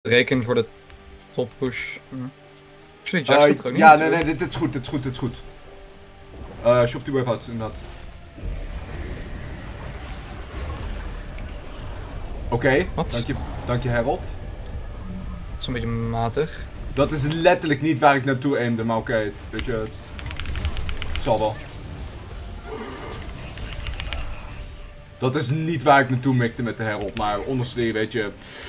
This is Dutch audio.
Reken voor de top push. Actually, Jax komt er ook niet. Ja, nee, dit is goed, dit is goed. Shove die wave uit, inderdaad. Oké, dank je Harold. Dat is een beetje matig. Dat is letterlijk niet waar ik naartoe aimde, maar oké, weet je, het zal wel. Dat is niet waar ik naartoe mikte met de Harold, maar honestly, weet je,